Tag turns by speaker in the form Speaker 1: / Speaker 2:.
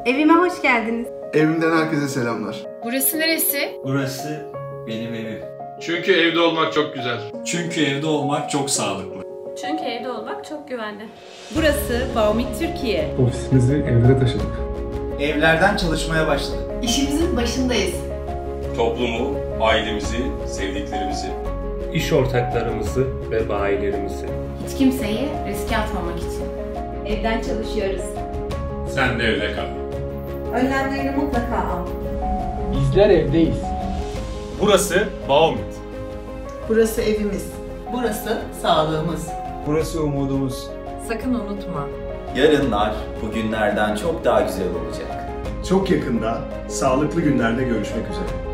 Speaker 1: Evime hoş geldiniz.
Speaker 2: Evimden herkese selamlar.
Speaker 3: Burası neresi?
Speaker 4: Burası benim evim.
Speaker 5: Çünkü evde olmak çok güzel.
Speaker 4: Çünkü evde olmak çok sağlıklı.
Speaker 3: Çünkü evde olmak çok güvenli.
Speaker 1: Burası Baumit Türkiye.
Speaker 6: Ofisimizi evlere taşıdık.
Speaker 7: Evlerden çalışmaya başladık.
Speaker 8: İşimizin başındayız.
Speaker 9: Toplumu, ailemizi, sevdiklerimizi,
Speaker 10: iş ortaklarımızı ve bayilerimizi.
Speaker 8: Hiç kimseyi riske atmamak için.
Speaker 1: Evden çalışıyoruz.
Speaker 9: sen de evde kal.
Speaker 1: Önlemlerini mutlaka al.
Speaker 6: Bizler evdeyiz.
Speaker 5: Burası Baumit.
Speaker 11: Burası evimiz. Burası sağlığımız.
Speaker 7: Burası umudumuz.
Speaker 8: Sakın unutma.
Speaker 7: Yarınlar bugünlerden çok daha güzel olacak.
Speaker 2: Çok yakında sağlıklı günlerde görüşmek üzere.